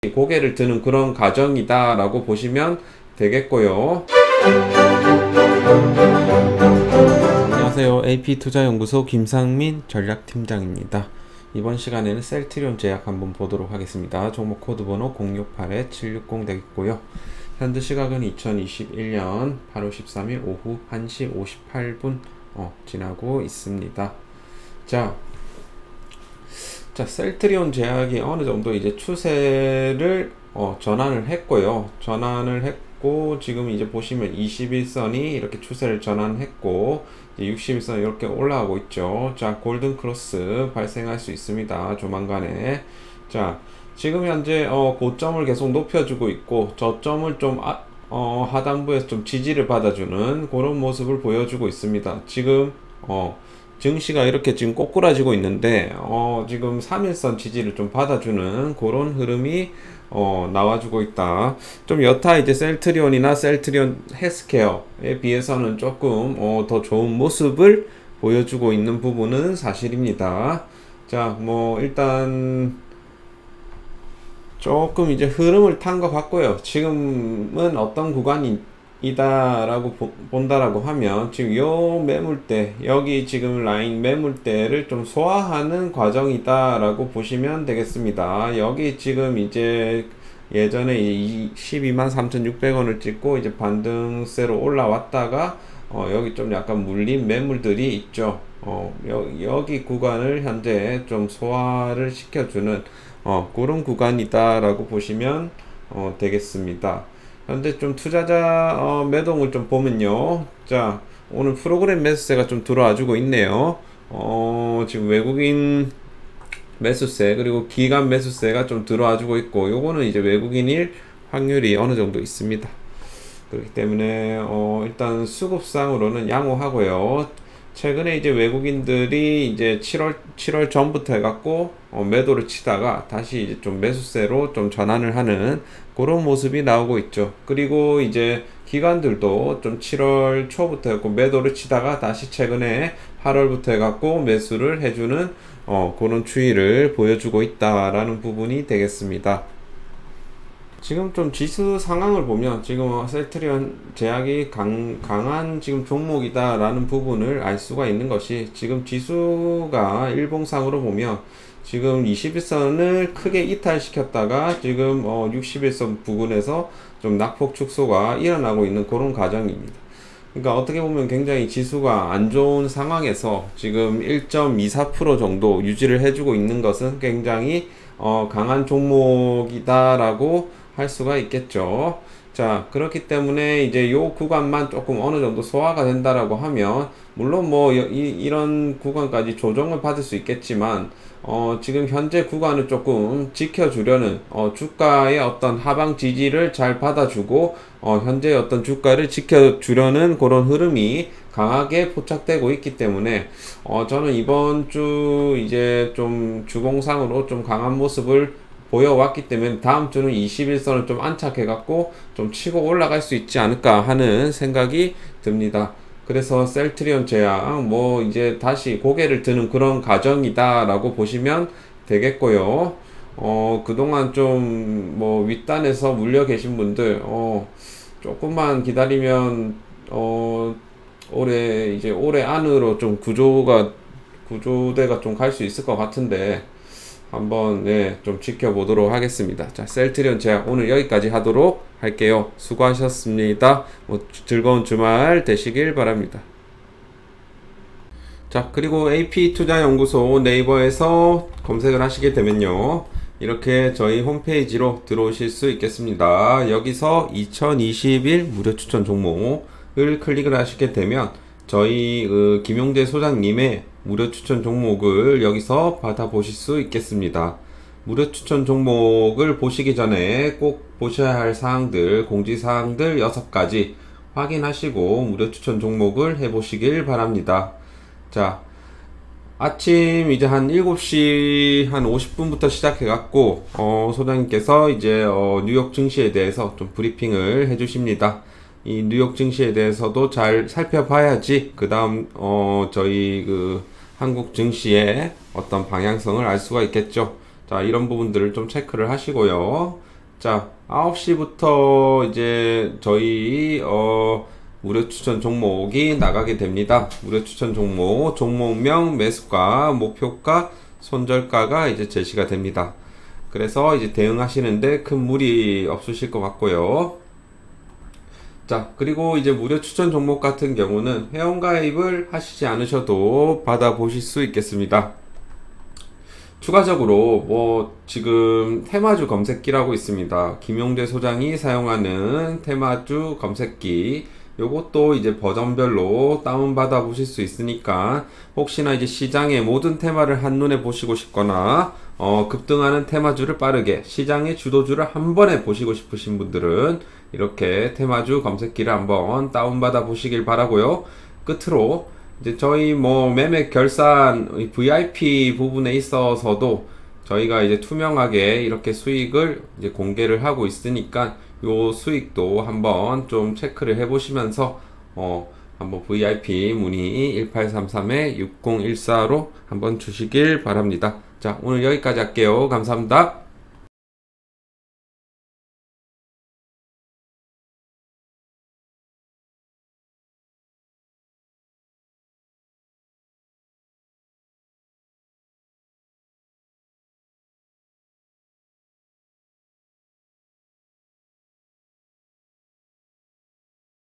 고개를 드는 그런 과정이다 라고 보시면 되겠고요. 안녕하세요. AP투자연구소 김상민 전략팀장입니다. 이번 시간에는 셀트리온 제약 한번 보도록 하겠습니다. 종목 코드 번호 0681-760 되겠고요. 현재 시각은 2021년 8월 13일 오후 1시 58분 지나고 있습니다. 자, 셀트리온 제약이 어느 정도 이제 추세를 전환을 했고요. 지금 이제 보시면 21선이 이렇게 추세를 전환했고, 61선 이렇게 올라가고 있죠. 자, 골든 크로스 발생할 수 있습니다. 조만간에. 자, 지금 현재 고점을 계속 높여주고 있고, 저점을 좀 하단부에서 좀 지지를 받아주는 그런 모습을 보여주고 있습니다. 지금 증시가 이렇게 지금 꼬꾸라지고 있는데 지금 3일선 지지를 좀 받아주는 그런 흐름이 나와주고 있다. 좀 여타 이제 셀트리온이나 셀트리온 헬스케어에 비해서는 조금 더 좋은 모습을 보여주고 있는 부분은 사실입니다. 자, 뭐 일단 조금 이제 흐름을 탄 것 같고요. 지금은 어떤 구간이 이다라고 본다라고 하면 지금 요 매물대, 여기 지금 라인 매물대를 좀 소화하는 과정이다라고 보시면 되겠습니다. 여기 지금 이제 예전에 123,600원을 찍고 이제 반등세로 올라왔다가 여기 좀 약간 물린 매물들이 있죠. 여기 구간을 현재 좀 소화를 시켜주는 그런 구간이다라고 보시면 되겠습니다. 현재 좀 투자자 매동을 좀 보면요. 자, 오늘 프로그램 매수세가 좀 들어와주고 있네요. 지금 외국인 매수세 그리고 기관 매수세가 좀 들어와주고 있고, 요거는 이제 외국인일 확률이 어느 정도 있습니다. 그렇기 때문에 일단 수급상으로는 양호하고요. 최근에 이제 외국인들이 이제 7월 전부터 해갖고 매도를 치다가 다시 이제 좀 매수세로 좀 전환을 하는 그런 모습이 나오고 있죠. 그리고 이제 기관들도 좀 7월 초부터 해갖고 매도를 치다가 다시 최근에 8월부터 해갖고 매수를 해주는 그런 추이를 보여주고 있다라는 부분이 되겠습니다. 지금 좀 지수 상황을 보면 지금 셀트리온 제약이 강한 지금 종목이다 라는 부분을 알 수가 있는 것이, 지금 지수가 일봉상으로 보면 지금 21선을 크게 이탈시켰다가 지금 61선 부근에서 좀 낙폭 축소가 일어나고 있는 그런 과정입니다. 그러니까 어떻게 보면 굉장히 지수가 안 좋은 상황에서 지금 1.24% 정도 유지를 해주고 있는 것은 굉장히 강한 종목이다라고 할 수가 있겠죠. 자, 그렇기 때문에 이제 요 구간만 조금 어느 정도 소화가 된다라고 하면, 물론 뭐 이런 구간까지 조정을 받을 수 있겠지만 지금 현재 구간을 조금 지켜주려는 주가의 어떤 하방 지지를 잘 받아주고 현재 어떤 주가를 지켜주려는 그런 흐름이 강하게 포착되고 있기 때문에 저는 이번 주 이제 좀 주봉상으로 좀 강한 모습을 보여왔기 때문에 다음 주는 21선을 좀 안착해 갖고 좀 치고 올라갈 수 있지 않을까 하는 생각이 듭니다. 그래서 셀트리온 제약 뭐 이제 다시 고개를 드는 그런 과정이다 라고 보시면 되겠고요. 그동안 좀 뭐 윗단에서 물려 계신 분들 조금만 기다리면 올해 안으로 좀 구조대가 좀 갈 수 있을 것 같은데 한번 좀 지켜보도록 하겠습니다. 자, 셀트리온 제약 오늘 여기까지 하도록 할게요. 수고하셨습니다. 즐거운 주말 되시길 바랍니다. 자, 그리고 AP투자연구소 네이버에서 검색을 하시게 되면요, 이렇게 저희 홈페이지로 들어오실 수 있겠습니다. 여기서 2021 무료 추천 종목을 클릭을 하시게 되면 저희 김용재 소장님의 무료 추천 종목을 여기서 받아보실 수 있겠습니다. 무료 추천 종목을 보시기 전에 꼭 보셔야 할 사항들, 공지사항들 6가지 확인하시고 무료 추천 종목을 해보시길 바랍니다. 자, 아침 이제 한 7시 한 50분부터 시작해갖고 소장님께서 이제 뉴욕 증시에 대해서 좀 브리핑을 해주십니다. 이 뉴욕 증시에 대해서도 잘 살펴봐야지 그 다음 저희 한국 증시의 어떤 방향성을 알 수가 있겠죠. 자, 이런 부분들을 좀 체크를 하시고요. 자, 9시부터 이제 저희 무료 추천 종목이 나가게 됩니다. 무료 추천 종목, 종목명, 매수가, 목표가, 손절가가 이제 제시가 됩니다. 그래서 이제 대응하시는데 큰 무리 없으실 것 같고요. 자, 그리고 이제 무료 추천 종목 같은 경우는 회원가입을 하시지 않으셔도 받아보실 수 있겠습니다. 추가적으로 지금 테마주 검색기라고 있습니다. 김용대 소장이 사용하는 테마주 검색기, 요것도 이제 버전별로 다운받아 보실 수 있으니까 혹시나 이제 시장의 모든 테마를 한눈에 보시고 싶거나 급등하는 테마주를 빠르게 시장의 주도주를 한 번에 보시고 싶으신 분들은 이렇게 테마주 검색기를 한번 다운받아 보시길 바라고요. 끝으로 이제 저희 매매 결산 VIP 부분에 있어서도 저희가 이제 투명하게 이렇게 수익을 이제 공개를 하고 있으니까 요 수익도 한번 좀 체크를 해 보시면서 한번 VIP 문의 1833-6014로 한번 주시길 바랍니다. 자, 오늘 여기까지 할게요. 감사합니다.